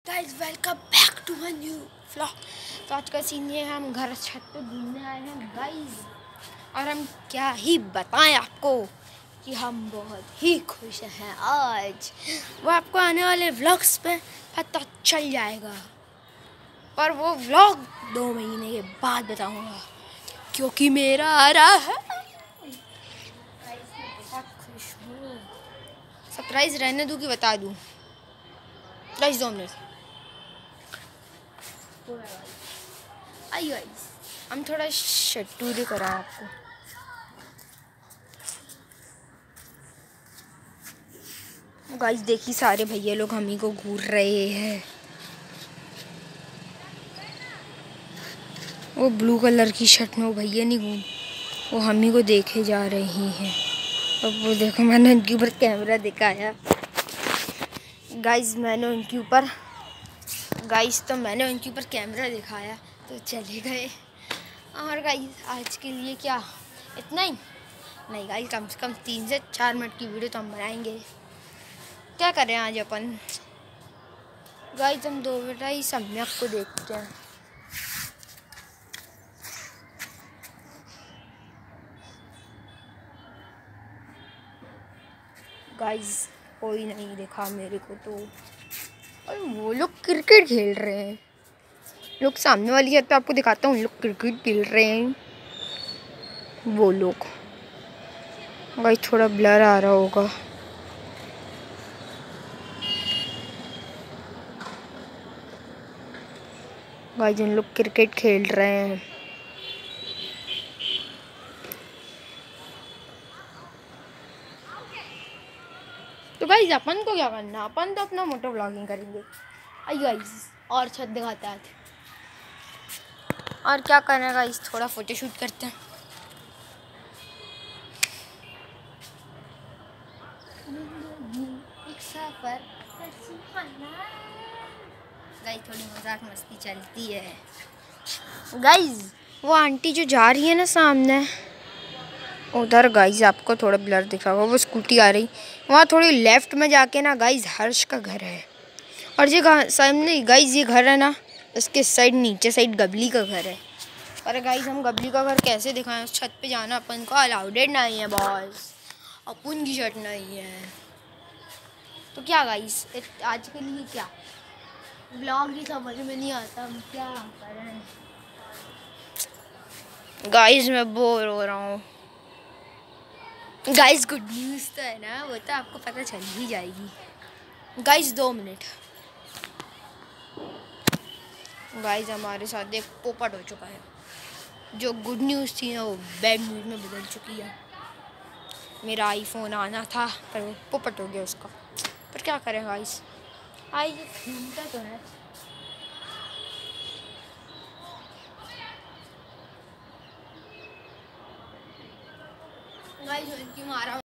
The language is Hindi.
Guys welcome back to my new vlog. तो आज का सीन ये है, हम घर छत पे घूमने आए हैं गाइस, और हम क्या ही बताएं आपको कि हम बहुत ही खुश हैं आज। वो आपको आने वाले व्लॉग्स पे पता चल जाएगा, पर वो व्लॉग 2 महीने के बाद बताऊंगा क्योंकि मेरा आ रहा है। बहुत खुश हूँ। सरप्राइज रहने दूँ कि बता दूँ? गाइस 2 मिनट आइए गाइस, हम थोड़ा शटूरी करा आपको। गाइस देखिए, सारे भैया लोग हम ही को घूर रहे हैं। वो ब्लू कलर की शर्ट में वो भैया नहीं घूम, वो हम ही को देखे जा रही हैं। अब वो देखो, मैंने उनके ऊपर कैमरा दिखाया गाइस, मैंने उनके ऊपर कैमरा दिखाया तो चले गए। और गाइस आज के लिए क्या इतना ही? नहीं गाइस, कम से कम 3 से 4 मिनट की वीडियो तो हम बनाएंगे। क्या करें आज अपन? गाइस हम 2 बेटा ही सम्यक को देखते हैं। गाइस कोई नहीं देखा मेरे को तो, और वो लोग क्रिकेट खेल रहे हैं। लोग सामने वाली छत पे आपको दिखाता हूँ, लोग क्रिकेट खेल रहे हैं वो लोग। गाइस थोड़ा ब्लर आ रहा होगा। गाइस उन लोग क्रिकेट खेल रहे हैं। तो गाइस अपन को क्या करना, अपन तो अपना मोटो व्लॉगिंग करेंगे। आइए गाइस और छत दिखाते हैं। और क्या करना गाइस, थोड़ा फोटो शूट करते हैं। एक सफर गाइस, थोड़ी मजाक मस्ती चलती है। गाइस वो आंटी जो जा रही है ना सामने उधर, गाइस आपको थोड़ा ब्लर दिखा होगा, वो स्कूटी आ रही, वहाँ थोड़ी लेफ्ट में जाके ना गाइस हर्ष का घर है। और ये सामने गाइस ये घर है ना, इसके साइड नीचे साइड गबली का घर है। अरे गाइस हम गबली का घर कैसे दिखाएं? उस छत पे जाना अपन को अलाउडेड नहीं है बॉस, अपन की शर्ट नहीं है। तो क्या गाइस आज के लिए क्या ब्लॉग ही समझ में नहीं आता, हम क्या करें? गाइस मैं बोर हो रहा हूँ। गाइस गुड न्यूज़ तो है ना, वो तो आपको पता चल ही जाएगी। Guys 2 minute. गाइस हमारे साथ एक पोपट हो चुका है। जो गुड न्यूज़ थी ना वो बैड न्यूज़ में बदल चुकी है। मेरा आईफोन आना था पर वो पोपट हो गया उसका। पर क्या करें गाइस, आइए घूमता तो है। गाइस उनकी मारा